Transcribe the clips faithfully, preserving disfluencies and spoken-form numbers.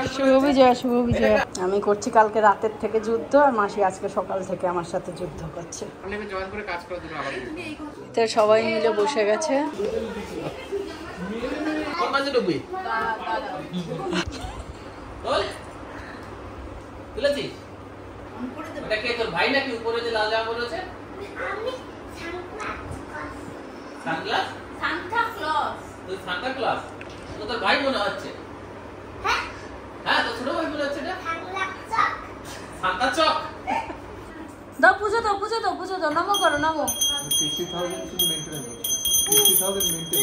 শুভ বিজয়, শুভ বিজয়। আমি করছি কালকে রাতের থেকে যুদ্ধ, আর মাসি আজকে সকাল থেকে আমার সাথে যুদ্ধ করছে। তো সবাই মিলে বসে গেছে। ভাই নাকি উপরে যে লাল জামা পরেছে? সানগ্লাস? Santa Claus. তুই সান্টা ক্লজ? তো তোর ভাই মনে হচ্ছে। হ্যাঁ? হ্যাঁ, তো ছোট ভাই মনে হচ্ছে এটা? সান্টা চক। সান্টা চক। দাও পুজো দাও, পুজো দাও, পুজো দাও, নমো করো, নমো। sixty thousand শুধু মেইনটেইন করো। sixty thousand maintain.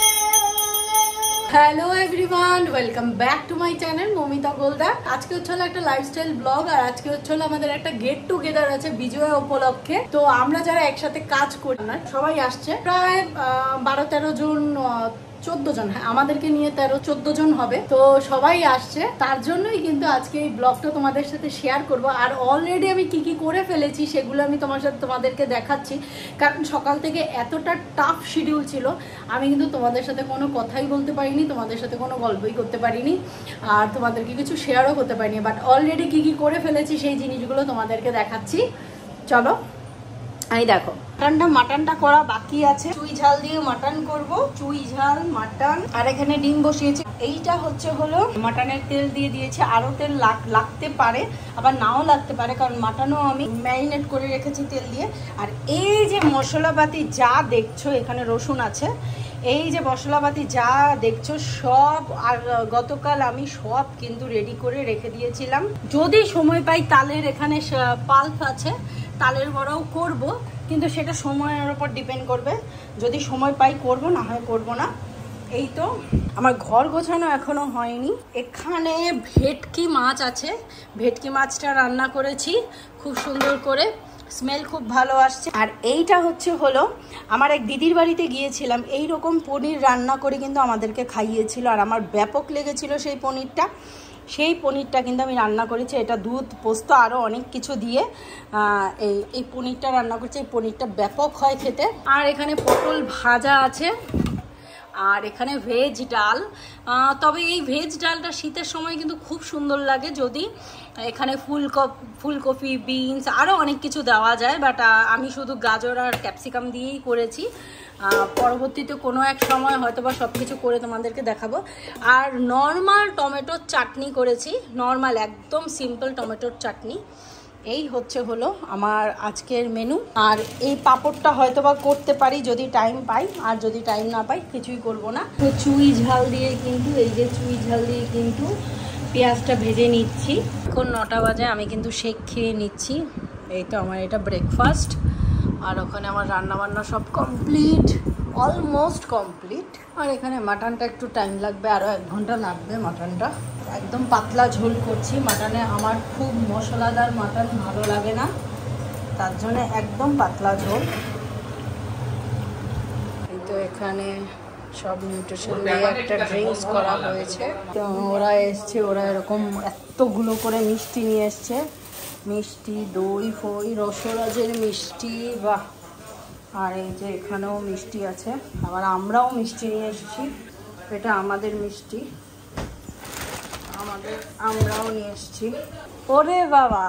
Hello everyone, welcome back to my channel Moumita Goldar. আজকে হচ্ছে একটা লাইফস্টাইল ব্লগ, আর আজকে হচ্ছে আমাদের একটা গেট টুগেদার আছে বিজয়া উপলক্ষে। তো আমরা যারা একসাথে কাজ করি না সবাই আসছে, প্রায় বারো তেরো জন, চোদ্দ জন, হ্যাঁ আমাদেরকে নিয়ে তেরো চোদ্দ জন হবে। তো সবাই আসছে, তার জন্যই কিন্তু আজকে এই ব্লগটা তোমাদের সাথে শেয়ার করব। আর অলরেডি আমি কি কি করে ফেলেছি সেগুলো আমি তোমার সাথে তোমাদেরকে দেখাচ্ছি, কারণ সকাল থেকে এতটা টাফ শিডিউল ছিল, আমি কিন্তু তোমাদের সাথে কোনো কথাই বলতে পারিনি, তোমাদের সাথে কোনো গল্পই করতে পারিনি, আর তোমাদেরকে কিছু শেয়ারও করতে পারিনি। বাট অলরেডি কি কি করে ফেলেছি সেই জিনিসগুলো তোমাদেরকে দেখাচ্ছি, চলো। এই দেখো, মাটনটা মাটনটা করা বাকি আছে, চুই ঝাল দিয়ে মাটন করব, চুই ঝাল মাটন। আর এখানে ডিম বসিয়েছি। এইটা হচ্ছে হলো মাটনের তেল দিয়ে দিয়েছে, আরো তেল লাগতে পারে আবার নাও লাগতে পারে, কারণ মাটনও আমি ম্যারিনেট করে রেখেছি তেল দিয়ে। আর এই যে মশলাপাতি যা দেখছো, এখানে রসুন আছে, এই যে মশলাপাতি যা দেখছো সব, আর গতকাল আমি সব কিন্তু রেডি করে রেখে দিয়েছিলাম। যদি সময় পাই তালের এখানে পাল্প আছে, তালের বড়াও করব, কিন্তু সেটা সময়ের উপর ডিপেন্ড করবে। যদি সময় পাই করব, না হয় করব না। এই তো আমার ঘর গোছানো এখনো হয়নি। এখানে ভেটকি মাছ আছে, ভেটকি মাছটা রান্না করেছি খুব সুন্দর করে, স্মেল খুব ভালো আসছে। আর এইটা হচ্ছে হলো আমার এক দিদির বাড়িতে গিয়েছিলাম, এই রকম পনির রান্না করে কিন্তু আমাদেরকে খাইয়েছিল, আর আমার ব্যাপক লেগেছিল সেই পনিরটা। সেই পনিরটা কিন্তু আমি রান্না করেছি, এটা দুধ পোস্ত আরও অনেক কিছু দিয়ে এই এই পনিরটা রান্না করছি। এই পনিরটা ব্যাপক হয় খেতে। আর এখানে পটল ভাজা আছে, আর এখানে ভেজ ডাল। তবে এই ভেজ ডালটা শীতের সময় কিন্তু খুব সুন্দর লাগে, যদি এখানে ফুলকপি ফুলকপি বিনস আরও অনেক কিছু দেওয়া যায়, বাট আমি শুধু গাজর আর ক্যাপসিকাম দিয়েই করেছি। পরবর্তীতে কোনো এক সময় হয়তো বা সব কিছু করে তোমাদেরকে দেখাবো। আর নর্মাল টমেটোর চাটনি করেছি, নর্মাল একদম সিম্পল টমেটোর চাটনি। এই হচ্ছে হলো আমার আজকের মেনু। আর এই পাঁপড়টা হয়তো বা করতে পারি যদি টাইম পাই, আর যদি টাইম না পাই কিছুই করব না। তো চুই ঝাল দিয়ে কিন্তু, এই যে চুই ঝাল দিয়ে কিন্তু পেঁয়াজটা ভেজে নিচ্ছি। এখন নটা বাজে, আমি কিন্তু শেক খেয়ে নিচ্ছি। এই তো আমার এটা ব্রেকফাস্ট। আর ওখানে আমার রান্নাবান্না সব কমপ্লিট, অলমোস্ট কমপ্লিট। আর এখানে মাটনটা একটু টাইম লাগবে, আরও এক ঘন্টা লাগবে মাটনটা। একদম পাতলা ঝোল করছি মাটনে, আমার খুব মশলাদার মাটন ভালো লাগে না, তার জন্য একদম পাতলা ঝোল। এই তো এখানে সব নিউট্রিশন দিয়ে একটা ড্রিঙ্কস করা হয়েছে। তো ওরা এসছে, ওরা এরকম এতগুলো করে মিষ্টি নিয়ে এসছে, মিষ্টি দই ফই রসরাজের মিষ্টি, বাহ। আর এই যে এখানেও মিষ্টি আছে, আবার আমরাও মিষ্টি নিয়ে এসেছি, এটা আমাদের মিষ্টি, আমাদের আমরাও নিয়ে এসেছি। ওরে বাবা,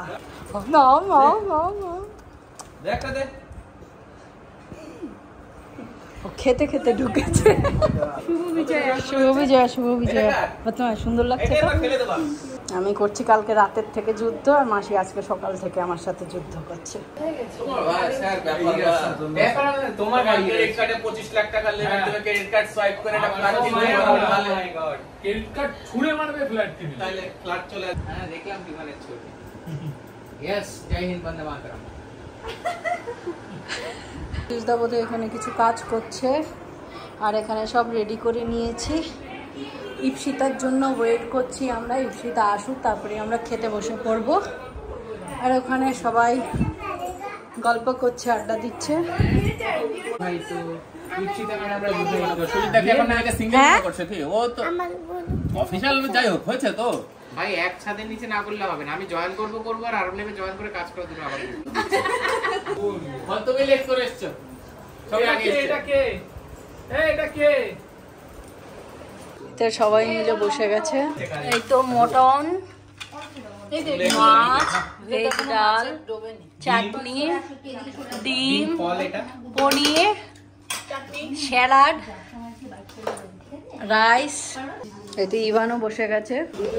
খেতে খেতে ঢুকেছে। শুভ বিজয়, শুভ বিজয়, শুভ বিজয়। তোমার সুন্দর লাগছে তো? আমি করছি কালকে রাতের থেকে যুদ্ধ, আর মাসি আজকে সকাল থেকে আমার সাথে যুদ্ধ করছে। তোমার ক্রেডিট কার্ডে পঁচিশ লাখ টাকা লিমিট, তুমি ক্রেডিট কার্ড সোয়াইপ করে একটা ফ্ল্যাট কিনে নাও। ক্রেডিট কার্ড ছুঁড়ে মারবে ফ্ল্যাট কিনে, তাহলে ফ্ল্যাট চলে আসবে। হ্যাঁ দেখলাম বিমানের ছবি। ইয়েস, জয় হিন্দ, বন্দে মাতরম। দাবতে এখানে কিছু কাজ করছে, আর এখানে সব রেডি করে নিয়েছি। ইপসিতার জন্য ওয়েট করছি আমরা, ইপসিতা আসুক তারপরে আমরা খেতে বসে পড়বো। আর ওখানে সবাই গল্প করছে, আড্ডা দিচ্ছে। ভাই এক ছাদের নিচে না করলে হবে না, আমি জয়েন করবো করবো আর আরব লেভে জয়েন করে কাজ করে দেবো আবার। তুমি লেট করে এসছো, এটা কে? এটা কে? তো সবাই মিলে বসে গেছে। এই তো মটন, মাছ, ভেজ ডাল, চাটনি, ডিম, পনির, স্যালাড, রাইস। এতে ইভানও বসে গেছে।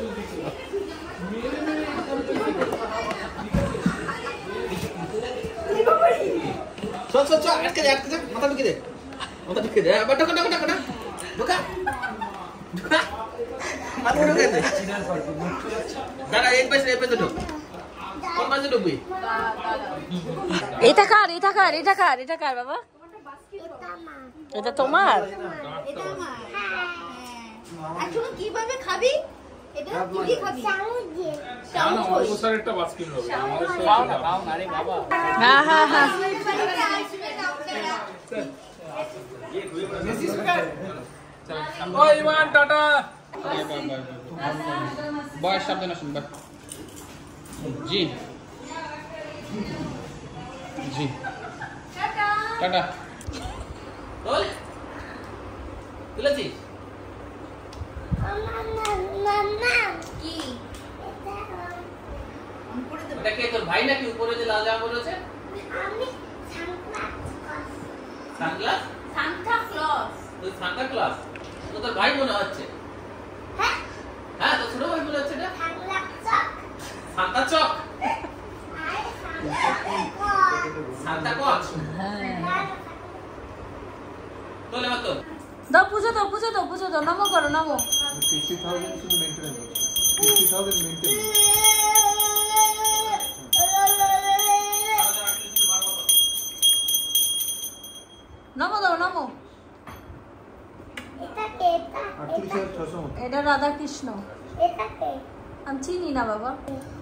এটা কার এটা কার এটা কার এটা কার বাবা? এটা তোমার? কিভাবে খাবি? এটা কি খাবি? হ্যাঁ হ্যাঁ হ্যাঁ টাটা। বয়স সাবধানে আসুন। জি জি টাটা। তুলেছিস? এটা কে তোর ভাই নাকি? উপরে যে লাল জামা পরেছে? আমি সানগ্লাস। Santa Claus. তুই সান্তা ক্লজ? তো তোর ভাই মনে হচ্ছে। হ্যাঁ হ্যাঁ, তো ছোট ভাই মনে হচ্ছে। এটা সান্তা চক। Santa Claus. হ্যাঁ তোলে মত দাও, পুজো দাও, পুজো দাও, পুজো দাও, নমো করো, নমো। fifty thousand শুধু মেইনটেইন করো। fifty thousand maintain. নমো দাও, নমো। এটা কে? আটত্রিশ হাজার ছশো। এটা রাধা কৃষ্ণ। এটা কে? আমি চিনি না বাবা।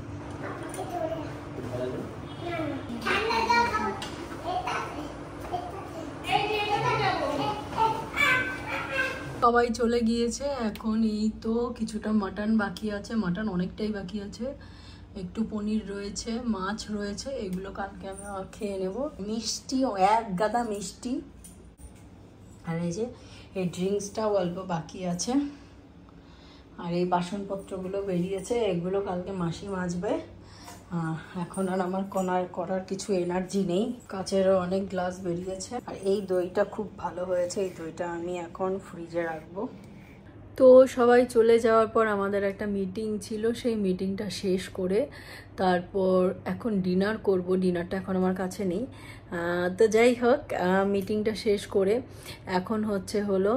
সবাই চলে গিয়েছে। এখন এই তো কিছুটা মাটন বাকি আছে, মাটন অনেকটাই বাকি আছে, একটু পনির রয়েছে, মাছ রয়েছে, এগুলো কালকে আমি খেয়ে নেব। মিষ্টি, এক গাদা মিষ্টি, আর এই যে এই ড্রিঙ্কসটাও অল্প বাকি আছে, আর এই বাসনপত্রগুলো বেরিয়েছে, এগুলো কালকে মাসি মাজবে। এখন আর আমার কোনার করার কিছু এনার্জি নেই। কাচেরও অনেক গ্লাস বেরিয়েছে, আর এই দইটা খুব ভালো হয়েছে, এই দইটা আমি এখন ফ্রিজে রাখবো। তো সবাই চলে যাওয়ার পর আমাদের একটা মিটিং ছিল, সেই মিটিংটা শেষ করে তারপর এখন ডিনার করব। ডিনারটা এখন আমার কাছে নেই। তো যাই হোক, মিটিংটা শেষ করে এখন হচ্ছে হলো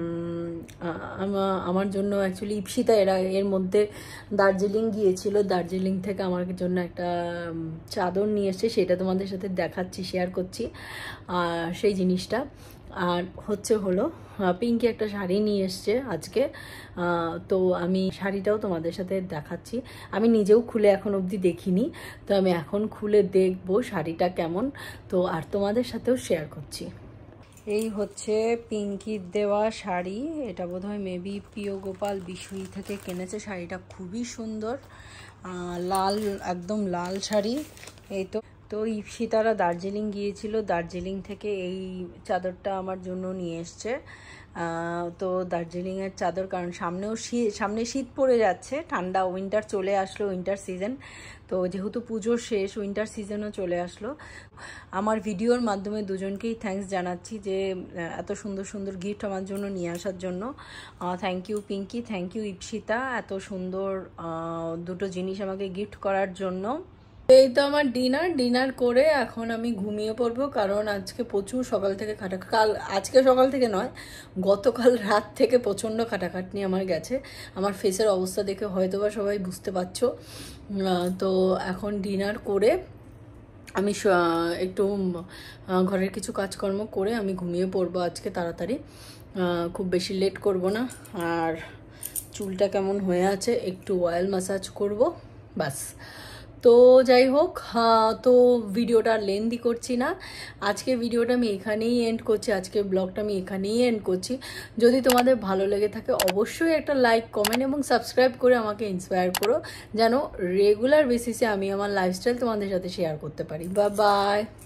আমার জন্য অ্যাকচুয়ালি ইপসিতা এরা এর মধ্যে দার্জিলিং গিয়েছিল, দার্জিলিং থেকে আমার জন্য একটা চাদর নিয়ে এসছে, সেটা তোমাদের সাথে দেখাচ্ছি, শেয়ার করছি সেই জিনিসটা। আর হচ্ছে হলো পিঙ্কি একটা শাড়ি নিয়ে এসছে আজকে, তো আমি শাড়িটাও তোমাদের সাথে দেখাচ্ছি। আমি নিজেও খুলে এখন অবধি দেখিনি, তো আমি এখন খুলে দেখবো শাড়িটা কেমন, তো আর তোমাদের সাথেও শেয়ার করছি। এই হচ্ছে পিঙ্কির দেওয়া শাড়ি, এটা বোধহয় মেবি প্রিয় গোপাল বিশুই থেকে কিনেছে। শাড়িটা খুবই সুন্দর, লাল, একদম লাল শাড়ি। এই তো তো ইপসিতারা দার্জিলিং গিয়েছিল, দার্জিলিং থেকে এই চাদরটা আমার জন্য নিয়ে এসছে। তো দার্জিলিংয়ের চাদর, কারণ সামনেও শীত, সামনে শীত পড়ে যাচ্ছে, ঠান্ডা, উইন্টার চলে আসলো, উইন্টার সিজন। তো যেহেতু পুজোর শেষ, উইন্টার সিজনও চলে আসলো। আমার ভিডিওর মাধ্যমে দুজনকেই থ্যাঙ্কস জানাচ্ছি যে এত সুন্দর সুন্দর গিফট আমার জন্য নিয়ে আসার জন্য। Thank you Pinky, thank you Ipsita, এত সুন্দর দুটো জিনিস আমাকে গিফট করার জন্য। এই তো আমার ডিনার ডিনার করে এখন আমি ঘুমিয়ে পড়বো, কারণ আজকে প্রচুর সকাল থেকে খাটা, কাল আজকে সকাল থেকে নয়, গতকাল রাত থেকে প্রচণ্ড খাটাখাটনি আমার গেছে। আমার ফেসের অবস্থা দেখে হয়তো বা সবাই বুঝতে পারছো। তো এখন ডিনার করে আমি একটু ঘরের কিছু কাজকর্ম করে আমি ঘুমিয়ে পড়বো আজকে তাড়াতাড়ি, খুব বেশি লেট করব না। আর চুলটা কেমন হয়ে আছে একটু অয়েল ম্যাসাজ করব, বাস। তো যাই হোক, তো ভিডিওটা লেন্দি করছি না, আজকে ভিডিওটা আমি এখানেই এন্ড করছি, আজকে ব্লগটা আমি এখানেই এন্ড করছি। যদি তোমাদের ভালো লেগে থাকে অবশ্যই একটা লাইক, কমেন্ট এবং সাবস্ক্রাইব করে আমাকে ইন্সপায়ার করো, যেন রেগুলার বেসিসে আমি আমার লাইফস্টাইল তোমাদের সাথে শেয়ার করতে পারি। Bye by.